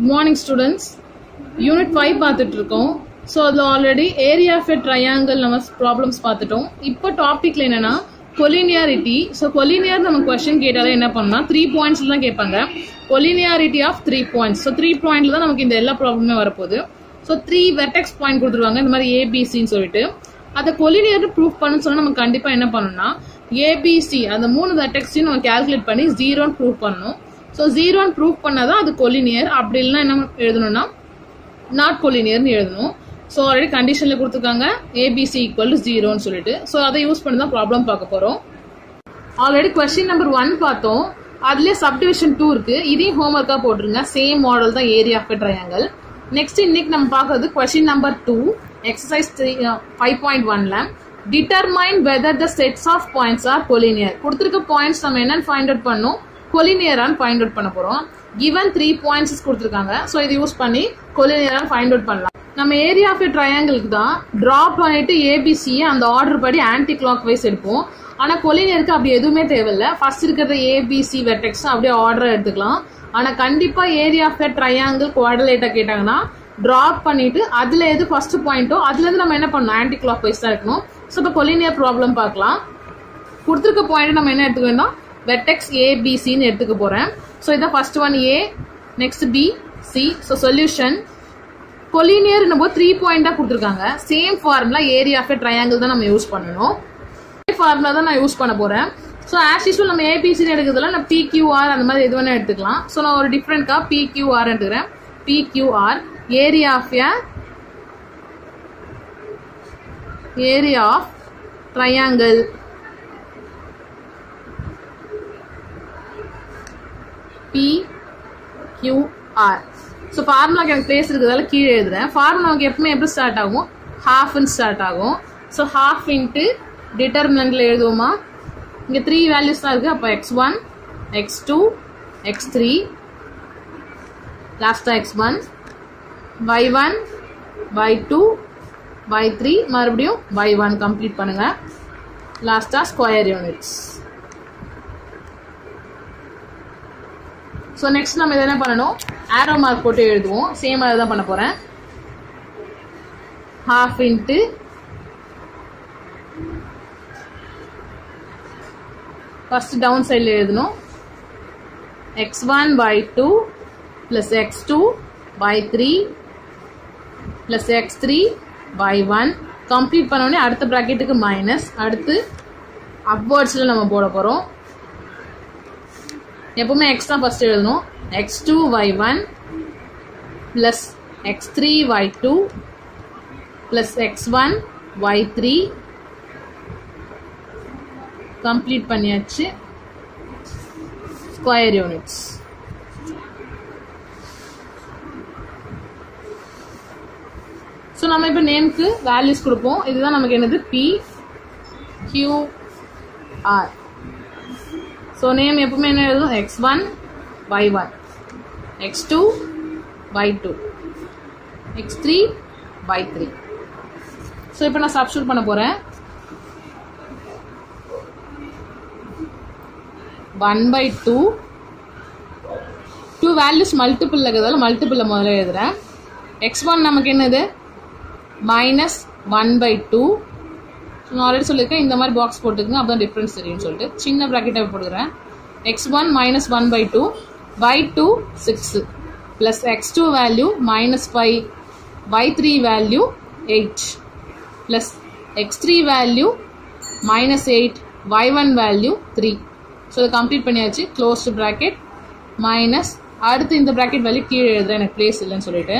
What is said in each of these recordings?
Good morning students. Unit 5 பார்த்துட்டு இருக்கோம். So அதுல already area of a triangle நம்ம problems பார்த்துட்டோம். இப்போ டாபிக்ல என்னன்னா collinearity. So collinear நம்ம question கேட்டாலே என்ன பண்ணலாம் 3 points தான் கேட்பாங்க. Collinearity of 3 points. So 3 pointல தான் நமக்கு இந்த எல்லா ப்ராப்ளமே வரப்போகுது. So 3 vertex point கொடுத்துருவாங்க இந்த மாதிரி ABC ன்னு சொல்லிட்டு அதை collinear proof பண்ணனும் சொன்னா நம்ம கண்டிப்பா என்ன பண்ணனும்னா ABC அந்த மூணு வெர்டெக்ஸையும் நம்ம கால்குலேட் பண்ணி 0 ன்னு ப்ரூவ் பண்ணனும். So 0 ன்னு ப்ரூவ் பண்ணாதான் அது collinear. அப்படி இல்லனா என்ன எழுதணும்னா not collinear ன்னு எழுதணும். So already conditionல கொடுத்திருக்காங்க ABC equal to 0 ன்னு சொல்லிட்டு. So அதை யூஸ் பண்ணி தான் ப்ராப்ளம் பார்க்க போறோம். Already question number 1 பார்த்தோம். அதுல subdivision 2 இருக்கு. இதையும் ஹோம்வொர்க்கா போட்டுருங்க. சேம் மாடல் தான் area of a triangle. Next இன்னைக்கு நம்ம பார்க்கிறது question number 2 exercise 5.1ல determine whether the sets of points are collinear. கொடுத்திருக்க points நம்ம என்னன்னு find out பண்ணோம் collinear ஆன்னு find out பண்ண போறோம். given 3 points கொடுத்திருக்காங்க. So இதை யூஸ் பண்ணி collinear ஆன்னு find out பண்ணலாம். நம்ம ஏரியா ஆஃப் a triangleக்கு தான் draw பண்ணிட்டு ABC அந்த ஆர்டர் படி ஆன்டி clockwise எடுப்போம். ஆனா collinearக்கு அப்படி எதுவுமே தேவையில்ல. ஃபர்ஸ்ட் இருக்கிற ABC vertex அப்படியே ஆர்டரா எடுத்துக்கலாம். ஆனா கண்டிப்பா area of a triangle quadrilateral கேட்டாங்கன்னா டிராப் பண்ணிட்டு அதுல எது ஃபர்ஸ்ட் பாயிண்டோ அதுல இருந்து நம்ம என்ன பண்ணணும் ஆன்டி கிளாக்வைஸ் தான் இருக்கணும். சோ இப்போ கொலினியர் ப்ராப்ளம் பார்க்கலாம். கொடுத்திருக்க பாயிண்ட் நம்ம என்ன எடுத்துக்கணும்னா வெர்டெக்ஸ் ABC ன்னு எடுத்துக்க போறேன். சோ இதான் first one A, next B, C. So solution collinear நம்ம 3 பாயிண்டா கொடுத்திருக்காங்க. Same formula area of a triangle தான் நம்ம யூஸ் பண்ணனும். இதே ஃபார்முலா தான் நான் யூஸ் பண்ண போறேன். சோ as usual நம்ம ABC ன்னு எடுக்கிறதுல நான் PQR அந்த மாதிரி எது வேணா எடுத்துக்கலாம். சோ நான் ஒரு டிஃபரண்டா PQR எடுத்துக்கிறேன். PQR area of triangle PQR. So formula எனக்கு place இருக்குதால கீழ எழுதுறேன். formula நமக்கு எப்பவுமே எப்படி ஸ்டார்ட் ஆகும் half ன்னு ஸ்டார்ட் ஆகும். So half into determinantல எழுதுவோமா இங்க 3 values தான் இருக்கு. அப்ப x1 x2 x3 லாஸ்டா x1 y1 y2 y3 மறுபடியும் y1 கம்ப்ளீட் பண்ணுங்க. லாஸ்டா ஸ்கொயர் யூனிட்ஸ். சோ நெக்ஸ்ட் நம்ம என்ன பண்ணனும் ஆரோ மார்க் போட்டு எழுதுவோம். சேம் அதே தான் பண்ண போறேன். half into ஃபர்ஸ்ட் டவுன் சைடுல எழுதணும் x1 y2 plus x2 y3 plus x3 y1 complete பண்ணோடனே அடுத்த பிராக்கெட்டுக்கு மைனஸ். அடுத்து அப்வர்ட்ஸ்ல நம்ம போட போறோம். எப்பவுமே x தான் ஃபர்ஸ்ட் எழுதணும். x2 y1 plus x3 y2 plus x1 y3 complete பண்ணியாச்சு. Square units. சோ நம்ம இப்ப நேம்க்கு வேல்யூஸ் கொடுப்போம். இதுதான் நமக்கு என்னது PQR. சோ நேம் எப்பவுமே என்ன எழுதும் x1 y1 x2 y2 x3 y3. So இப்போ நான் சப்ஸ்டிட்யூட் பண்ண போறேன். 1/2 2 வேல்யூஸ் மல்டிபிள் இருக்கிறதால மல்டிபிள் முதல்ல எழுதுறேன். x1 நமக்கு என்னது -1/2. நான் ஆல்ரெடி சொல்லியிருக்கேன் இந்த மாதிரி பாக்ஸ் போட்டுக்கங்க அப்பதான் டிஃபரன்ஸ் தெரியும்னு சொல்லிட்டு சின்ன பிராக்கெட்டை போட்டுக்கிறேன். x1 -1/2 y2 6 plus x2 value -5 y3 value 8 plus x3 value -8 y1 value 3. So இதை கம்ப்ளீட் பண்ணியாச்சு. க்ளோஸ் பிராக்கெட் மைனஸ் அடுத்து இந்த பிராக்கெட் வேல்யூ கீழே எழுதுறேன் எனக்கு பிளேஸ் இல்லைன்னு சொல்லிட்டு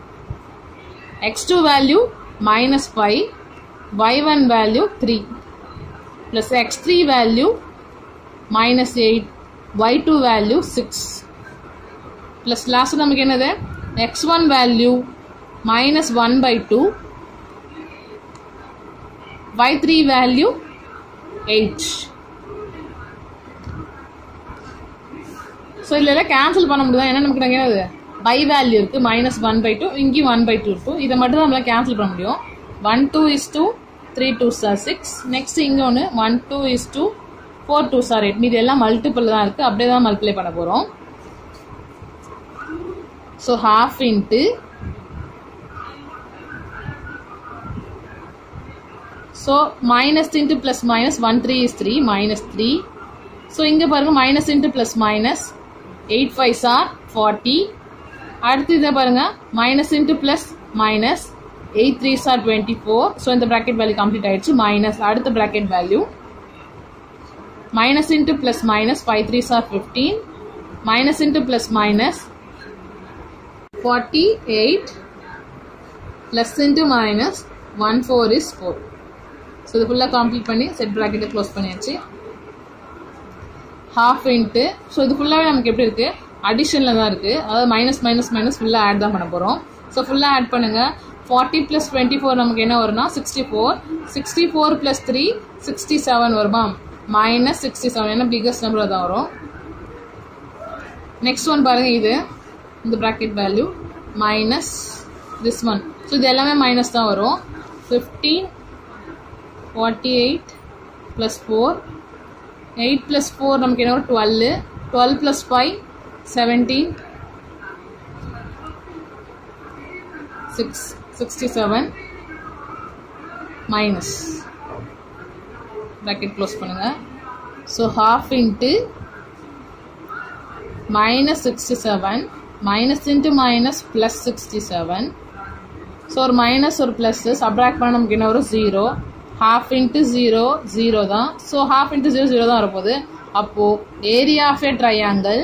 x2 value -5 y1 value 3 plus x3 value -8 y2 value 6 plus last நமக்கு என்னது x1 value -1/2 y3 value 8. So இதுல கேன்சல் பண்ண முடியாது. ஏன்னா நமக்கு என்னது பை வேல்யூ இருக்கு -1/2 இங்கேயும் 1/2 இருக்கும். இதை மட்டும் தான் நம்மளால கேன்சல் பண்ண முடியும். 1 2 is 2 3 2s are 6. நெக்ஸ்ட் இங்க ஒன்று 1 2 is 2 4 2s are 8. மீது எல்லாம் மல்டிபிள் தான் இருக்கு. அப்படியே தான் மல்டிப்ளை பண்ண போறோம். So half into so minus into plus minus 1 3 is 3 minus 3. So இங்க பாருங்க minus into plus minus 8 5s are 40. அடுத்து இத பாருங்க minus into plus minus 8 3s are 24. So இந்த bracket value complete ஆயிடுச்சு. minus அடுத்த bracket value minus into plus minus 5 3s are 15. minus into plus minus 48 plus into minus 1 4 is 4. So இது ஃபுல்லா complete பண்ணி set bracket close பண்ணியாச்சு. half into so இது ஃபுல்லாவே நமக்கு எப்படி இருக்கு அடிஷன்ல தான் இருக்கு. அதாவது மைனஸ் மைனஸ் மைனஸ் ஃபுல்லா ஆட் தான் பண்ண போறோம். சோ ஃபுல்லா ஆட் பண்ணுங்க. 40 plus 24 நமக்கு என்ன வரும்னா 64. 64 plus 3 67 வருமா? minus 67 என்ன பிகஸ்ட் நம்பர் தான் வரும். நெக்ஸ்ட் ஒன் பாருங்க இது இந்த bracket value minus this one. So இது எல்லாமே மைனஸ் தான் வரும். 15 48 plus 4 8 plus 4 நமக்கு என்ன வரும் 12 12 plus 5 17 6 67 minus bracket close பண்ணுங்க. So half into minus 67 minus into minus plus 67. So ஒரு minus ஒரு plus subtract பண்ண நமக்கு என்ன வரும் 0. half into 0 0 தான். So half into 0 0 தான் வரப்போகுது. அப்போ area of a triangle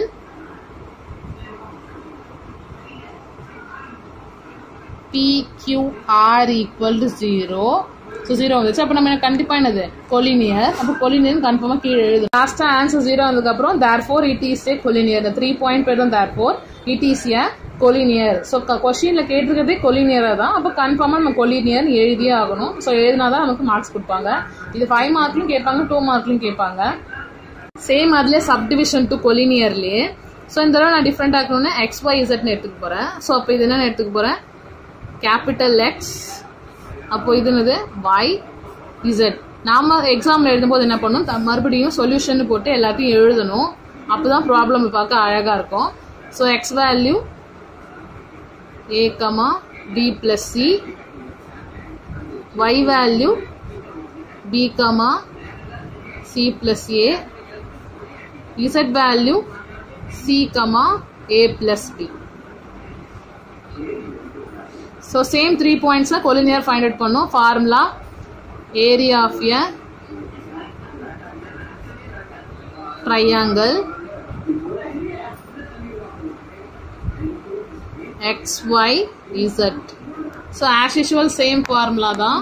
PQR equal to 0. So 0 வந்துச்சு. அப்போ நம்ம கண்டிப்பா என்னது collinear. அப்போ collinear கன்ஃபார்மா கீழே எழுது. லாஸ்டா ஆன்சர் 0 வந்ததுக்கு அப்புறம் therefore it is a collinear. the 3 point பேர் தான் therefore it is a collinear. So क्वेश्चनல கேட்டிருக்கிறதே collinear தான். அப்போ கன்ஃபார்மா நம்ம collinear எழுதியே ஆகணும். So எழுதினாதான் நமக்கு மார்க்ஸ் கொடுப்பாங்க. இது 5 மார்க்லயும் கேட்பாங்க 2 மார்க்லயும் கேட்பாங்க. சேம் அதுல சப்டிவிஷன் டு collinearலயே. So இந்த தடவை நான் டிஃபரெண்ட் ஆக்கணும்னா XYZ ன்னு எடுத்துக்க போறேன். So அப்போ இது என்ன எடுத்துக்க போறேன் கேபிட்டல் X. அப்போ இது என்னது YZ. நாம எக்ஸாம்ல எழுதும்போது என்ன பண்ணணும் மறுபடியும் சொல்யூஷன் போட்டு எல்லாத்தையும் எழுதணும். அப்பதான் ப்ராப்ளம் பார்க்க அழகா இருக்கும். So X value A, B plus C, Y value B, C plus A, Z value C, A plus B. So same 3 points collinear find out பண்ணோம். formula area of a triangle XYZ. So as usual same formula தான்.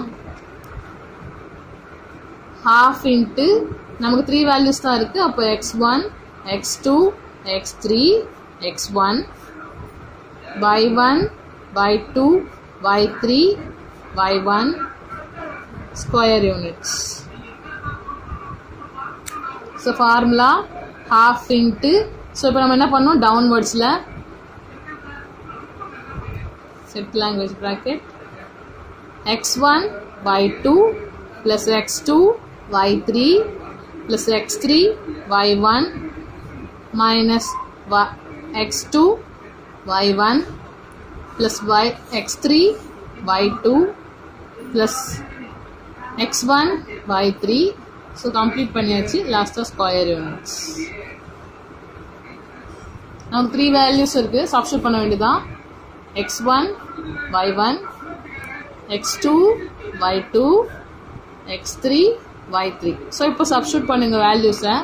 half into நமக்கு 3 values தான் இருக்கு. அப்போ x1 x2 x3 x1 y1 y2 y3 y1 square units. So formula half into so இப்போ நம்ம என்ன பண்ணோம் downwardsல set language bracket x1 y2 plus x2 y3 plus x3 y1 minus x2 y1 plus x3 y2 plus x1 y3. So complete பண்ணியாச்சு. Last square units. நமக்கு 3 values இருக்கு. Substitute பண்ண வேண்டியதான். x1 y1 x2 y2 x3 y3. So இப்போ substitute பண்ணுங்க வேல்யூஸை.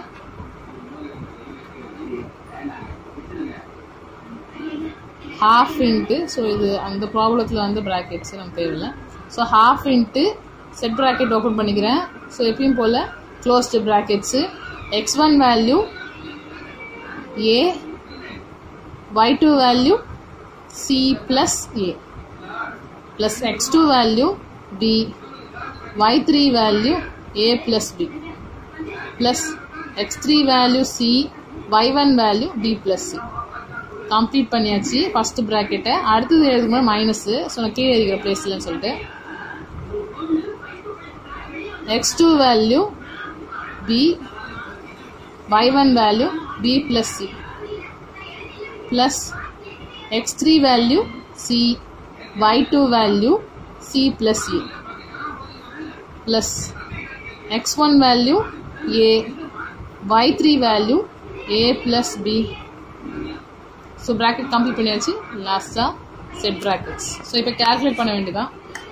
half into so இது அந்த ப்ராப்ளத்தில் வந்து brackets நம்ம தேவையில்லை. So half into set bracket open பண்ணிக்கிறேன். ஸோ எப்பயும் போல் closed brackets x1 value A, y2 value C plus A plus x2 value B, y3 value A plus B plus x3 value C, y1 value B plus C. Complete பண்ணியாச்சு first பிராக்கெட்டை. அடுத்தது எழுதும்போது minus. So நான் கீழே எழுதிக்கிற பிளேஸ்லன்னு சொல்லிட்டு x2 value B, y1 value B plus C plus x3 value c, y2 value c plus a plus x1 value a, y3 value a plus b. So bracket complete பண்ணியாச்சு. லாஸ்டா set brackets. So இப்போ calculate பண்ண வேண்டியதான்.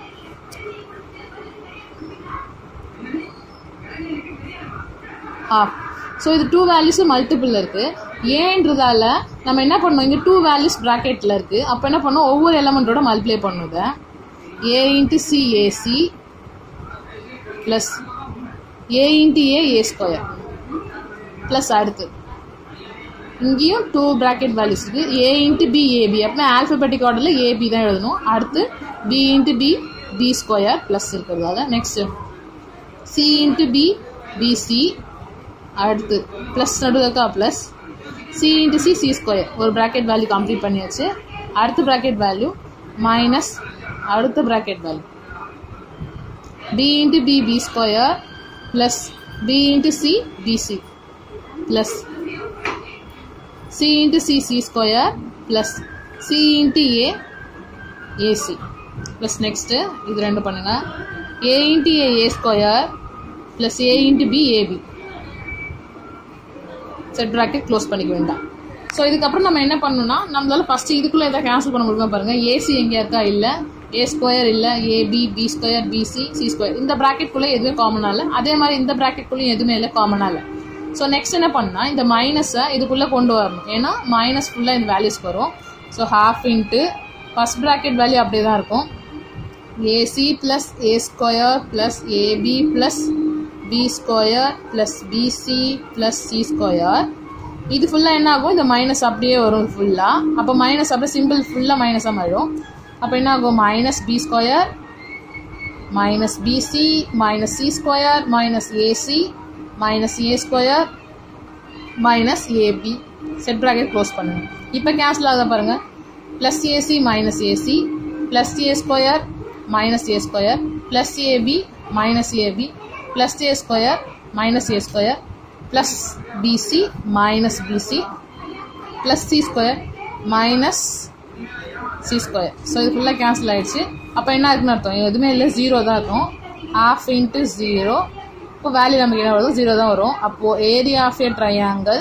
half. So இது 2 values multiple இருக்கு. ஏன்றதால நம்ம என்ன பண்ணோம், இங்க 2 values bracketல இருக்கு. அப்ப என்ன பண்ணோம், ஒவ்வொரு எலிமெண்டோட மல்டிப்ளை பண்ணுங்க. a into c ac plus a into a square plus அடுத்து இங்கேயும் 2 bracket values இருக்கு. a into b ab. அப்ப alphabetic orderல ab தான் எழுதணும். அடுத்து b into b b square plus இருக்கிறதால next c into b bc. அடுத்து plus நடுவுல plus c into c c square. ஒரு bracket value complete பண்ணியாச்சு. அடுத்த bracket value minus அடுத்த bracket value b into b b square plus b into c bc plus c into c c square plus c into a ac plus next இது ரெண்டு பண்ணுங்க. a into a square plus a into b ab. Set bracket close பண்ணிக்க வேண்டாம். So இதுக்கப்புறம் நம்ம என்ன பண்ணணும்னா, நம்மளால ஃபர்ஸ்ட் இதுக்குள்ள எதாவது கேன்சல் பண்ண முடியுமா பாருங்க. ஏசி எங்கே இருக்கா, இல்லை ஏ ஸ்கொயர், இல்லை AB B square BC C square. இந்த பிராக்கெட்குள்ளே எதுவுமே காமனாக இல்லை. அதே மாதிரி இந்த பிராக்கெட்குள்ளேயும் எதுவுமே இல்லை, காமனாக இல்லை. ஸோ நெக்ஸ்ட் என்ன பண்ணா, இந்த மைனஸை இதுக்குள்ளே கொண்டு வரணும். ஏன்னா மைனஸ் ஃபுல்லாக இந்த வேல்யூஸ்க்கு வரும். So half into first bracket value அப்படியே தான் இருக்கும். AC plus A square plus AB plus b square plus bc plus c square. இது ஃபுல்லா என்ன ஆகும், இந்த மைனஸ் அப்படியே வரும் ஃபுல்லா. அப்ப மைனஸ் அப்படியே சிம்பிள் ஃபுல்லா மைனஸா மாறிடும். அப்ப என்ன ஆகும், minus b square minus bc minus c square minus ac minus a square minus ab. Set bracket close பண்ணுங்க. இப்ப கேன்சல் ஆகுதா பாருங்க. Plus ac minus ac plus a square minus a square plus ab minus ab plus a square minus a square plus bc minus bc plus c square minus c square. So இது ஃபுல்லா cancel ஆயிடுச்சு. அப்ப என்ன இருக்குன்னு அர்த்தம், எதுவுமே இல்லை, 0 தான் இருக்கும். half into 0. இப்போ வேல்யூ நமக்கு என்ன வரும், 0 தான் வரும். அப்போ area of a triangle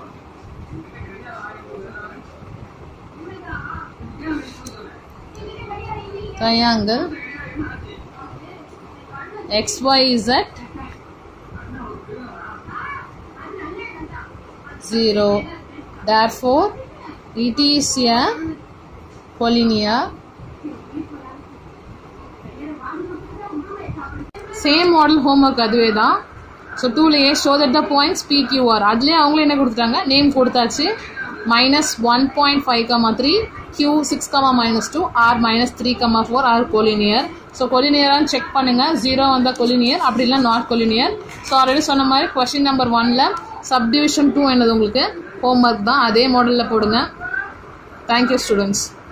xyz 0. Therefore, it is a collinear. Same model homework அதுவே தான். So 2லயே show that the points PQR. அதுலயே அவங்களே என்ன கொடுத்துட்டாங்க, நேம் கொடுத்தாச்சு. -1.5, 3 Q 6, -2 R -3, 4 R collinear. So கொலினியரான்னு செக் பண்ணுங்க. 0 வந்தால் கொலினியர், அப்படி இல்லை நாட் கொலினியர். ஸோ ஆல்ரெடி சொன்ன மாதிரி கொஸ்டின் நம்பர் 1ல் சப்டிவிஷன் 2 என்னது உங்களுக்கு ஹோம்ஒர்க் தான், அதே மாடலில் போடுங்க. Thank you students.